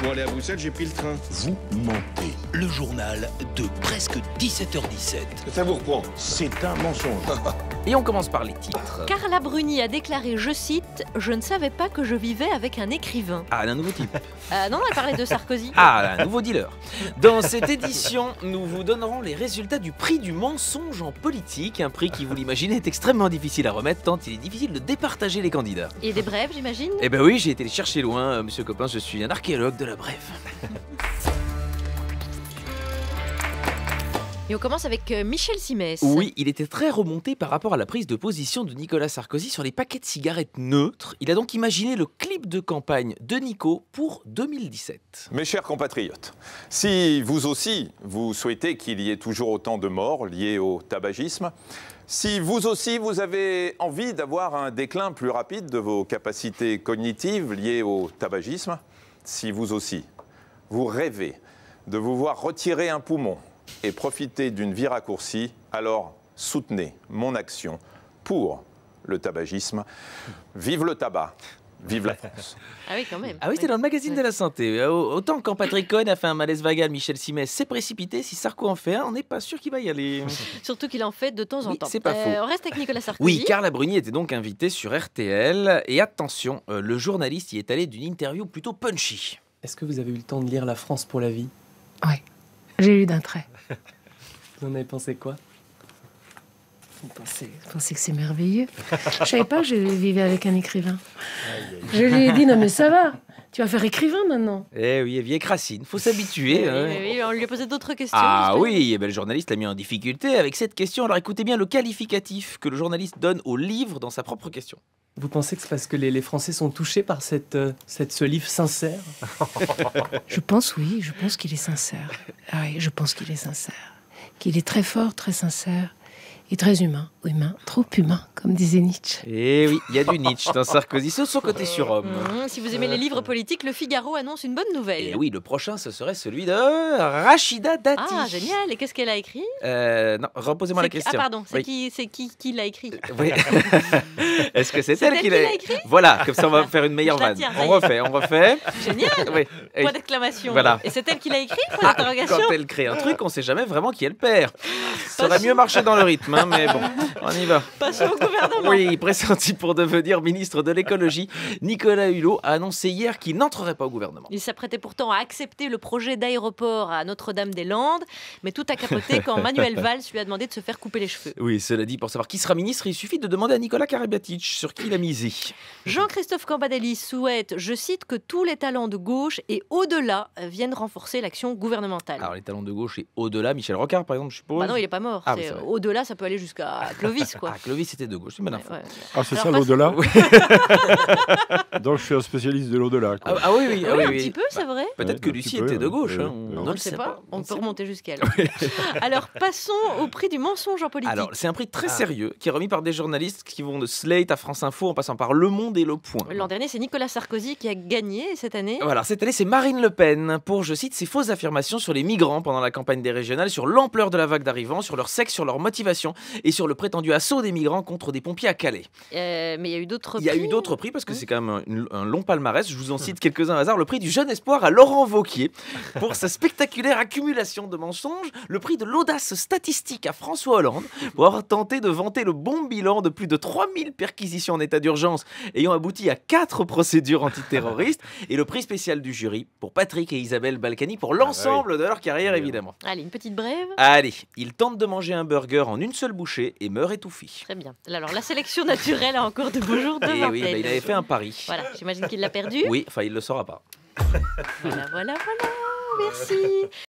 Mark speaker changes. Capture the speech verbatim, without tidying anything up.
Speaker 1: Pour aller à Bruxelles, j'ai pris le train.
Speaker 2: Vous mentez. Le journal de presque dix-sept heures dix-sept.
Speaker 1: Ça vous reprend.
Speaker 2: C'est un mensonge.
Speaker 3: Et on commence par les titres.
Speaker 4: Carla Bruni a déclaré, je cite, « Je ne savais pas que je vivais avec un écrivain
Speaker 3: Ah, un nouveau type. »
Speaker 4: euh, Non, elle parlait de Sarkozy.
Speaker 3: Ah, un nouveau dealer. Dans cette édition, nous vous donnerons les résultats du prix du mensonge en politique. Un prix qui, vous l'imaginez, est extrêmement difficile à remettre tant il est difficile de départager les candidats.
Speaker 4: Et des brèves, j'imagine.
Speaker 3: Eh ben oui, j'ai été les chercher loin, euh, monsieur Copain, je suis un archéologue de la brève.
Speaker 4: Et on commence avec euh, Michel Simès.
Speaker 3: Oui, il était très remonté par rapport à la prise de position de Nicolas Sarkozy sur les paquets de cigarettes neutres. Il a donc imaginé le clip de campagne de Nico pour deux mille dix-sept.
Speaker 5: Mes chers compatriotes, si vous aussi, vous souhaitez qu'il y ait toujours autant de morts liées au tabagisme, si vous aussi, vous avez envie d'avoir un déclin plus rapide de vos capacités cognitives liées au tabagisme, si vous aussi, vous rêvez de vous voir retirer un poumon et profiter d'une vie raccourcie, alors soutenez mon action pour le tabagisme. Vive le tabac, vive la France.
Speaker 4: Ah oui, quand même.
Speaker 3: Ah oui, c'était dans le magazine de la santé. Autant quand Patrick Cohen a fait un malaise vagal, Michel Simès s'est précipité. Si Sarko en fait un, on n'est pas sûr qu'il va y aller.
Speaker 4: Surtout qu'il en fait de temps en
Speaker 3: Oui,
Speaker 4: temps.
Speaker 3: c'est pas faux.
Speaker 4: On reste avec Nicolas Sarkozy.
Speaker 3: Oui, Carla Bruni était donc invitée sur R T L. Et attention, euh, le journaliste y est allé d'une interview plutôt punchy.
Speaker 6: Est-ce que vous avez eu le temps de lire La France pour la vie?
Speaker 7: Oui, j'ai lu d'un trait.
Speaker 6: Vous en avez pensé quoi?
Speaker 7: Vous pensez, vous pensez que c'est merveilleux? Je savais pas que je vivais avec un écrivain. Je lui ai dit, non mais ça va, tu vas faire écrivain maintenant.
Speaker 3: Eh oui, vieille Racine, faut s'habituer.
Speaker 4: Oui,
Speaker 3: hein.
Speaker 4: oui, oui, on lui a posé d'autres questions.
Speaker 3: Ah
Speaker 4: j'espère.
Speaker 3: oui, eh ben, le journaliste l'a mis en difficulté avec cette question. Alors écoutez bien le qualificatif que le journaliste donne au livre dans sa propre question.
Speaker 6: Vous pensez que c'est parce que les, les Français sont touchés par cette, euh, cette, ce livre sincère?
Speaker 7: Je pense oui, je pense qu'il est sincère. Ah oui, je pense qu'il est sincère. Qu'il est très fort, très sincère et très humain. Humain, trop humain, comme disait Nietzsche.
Speaker 3: Eh oui, il y a du Nietzsche dans Sarkozy, c'est son côté surhomme.
Speaker 4: Mmh, si vous aimez les livres politiques, Le Figaro annonce une bonne nouvelle.
Speaker 3: Et oui, le prochain, ce serait celui de Rachida Dati.
Speaker 4: Ah, génial. Et qu'est-ce qu'elle a écrit?
Speaker 3: Euh, non, reposez-moi la
Speaker 4: C'est qui-
Speaker 3: question.
Speaker 4: Ah, pardon. C'est
Speaker 3: Oui.
Speaker 4: qui, c'est qui qui l'a écrit?
Speaker 3: Oui. Est-ce que c'est
Speaker 4: C'est
Speaker 3: elle
Speaker 4: elle
Speaker 3: qui
Speaker 4: qui l'a écrit.
Speaker 3: Voilà, comme ça on va faire une meilleure
Speaker 4: Je la
Speaker 3: vanne.
Speaker 4: tiens, ça
Speaker 3: On
Speaker 4: y est.
Speaker 3: refait, on refait.
Speaker 4: Génial.
Speaker 3: Oui. Et-
Speaker 4: Point d'exclamation.
Speaker 3: Voilà.
Speaker 4: Et c'est elle qui l'a écrit? Point
Speaker 3: Ah,
Speaker 4: d'interrogation.
Speaker 3: quand elle crée un truc, on sait jamais vraiment qui elle perd. Ça aurait
Speaker 4: Passons-
Speaker 3: mieux marché dans le rythme, hein, mais bon, on y va.
Speaker 4: Passons au gouvernement.
Speaker 3: Oui, pressenti pour devenir ministre de l'écologie, Nicolas Hulot a annoncé hier qu'il n'entrerait pas au gouvernement.
Speaker 4: Il s'apprêtait pourtant à accepter le projet d'aéroport à Notre-Dame-des-Landes, mais tout a capoté quand Manuel Valls lui a demandé de se faire couper les cheveux.
Speaker 3: Oui, cela dit, pour savoir qui sera ministre, il suffit de demander à Nicolas Karabatic sur qui il a misé.
Speaker 4: Jean-Christophe Cambadélis souhaite, je cite, que tous les talents de gauche et au-delà viennent renforcer l'action gouvernementale.
Speaker 3: Alors les talents de gauche et au-delà, Michel Rocard par exemple, je suppose.
Speaker 4: Bah non, il est pas mort.
Speaker 3: Ah oui,
Speaker 4: C'est-
Speaker 3: c'est vrai.
Speaker 4: au-delà, ça peut aller jusqu'à Clovis, quoi.
Speaker 3: Ah, Clovis était de gauche, c'est une bonne info.
Speaker 4: Ouais, ouais.
Speaker 8: Ah, c'est
Speaker 4: Alors,
Speaker 8: ça
Speaker 4: passe-
Speaker 8: l'au-delà.
Speaker 3: Oui.
Speaker 8: Donc je suis un spécialiste de l'au-delà.
Speaker 3: Ah,
Speaker 8: quoi.
Speaker 3: ah oui, oui, ah
Speaker 4: Oui,
Speaker 3: oui,
Speaker 4: un
Speaker 3: oui.
Speaker 4: petit peu, c'est vrai.
Speaker 3: Peut-être
Speaker 8: Ouais,
Speaker 3: que
Speaker 8: un
Speaker 3: Lucie
Speaker 8: petit peu,
Speaker 3: était de
Speaker 8: ouais.
Speaker 3: gauche.
Speaker 8: Euh,
Speaker 3: hein,
Speaker 8: euh,
Speaker 4: On
Speaker 3: ne
Speaker 4: ne
Speaker 3: le
Speaker 4: sait
Speaker 3: sait
Speaker 4: pas, on
Speaker 3: ne
Speaker 4: peut
Speaker 3: sait
Speaker 4: remonter jusqu'à elle. Alors, passons au prix du mensonge en politique.
Speaker 3: Alors, c'est un prix très sérieux qui est remis par des journalistes qui vont de Slate à France Info en passant par Le Monde et Le Point.
Speaker 4: L'an dernier, c'est Nicolas Sarkozy qui a gagné cette année.
Speaker 3: Voilà, cette année, c'est Marine Le Pen pour, je cite, ses fausses affirmations sur les migrants pendant la campagne des régionales, sur l'ampleur de la vague d'arrivants, sur leur sexe, sur leur motivation et sur le prétendu assaut des migrants contre des pompiers à Calais.
Speaker 4: Euh, mais il y a eu d'autres
Speaker 3: Il y a
Speaker 4: prix.
Speaker 3: eu d'autres prix parce que c'est quand même un, une- un long palmarès. Je vous en cite quelques-uns au hasard. Le prix du jeune espoir à Laurent Wauquiez pour sa spectaculaire accumulation de mensonges. Le prix de l'audace statistique à François Hollande pour avoir tenté de vanter le bon bilan de plus de trois mille perquisitions en état d'urgence ayant abouti à quatre procédures antiterroristes. Et le prix spécial du jury pour Patrick et Isabelle Balkany pour l'ensemble de leur carrière, évidemment.
Speaker 4: Allez, une petite brève.
Speaker 3: Allez, il tente de manger un burger en une seule bouchée et meurt étouffé.
Speaker 4: Très bien. Alors, la sélection naturelle a encore de beaux jours
Speaker 3: Et
Speaker 4: devant
Speaker 3: oui,
Speaker 4: elle.
Speaker 3: bah, il avait fait un pari.
Speaker 4: Voilà, j'imagine qu'il l'a perdu.
Speaker 3: Oui, enfin, il le saura pas.
Speaker 4: Voilà, voilà, voilà. Merci.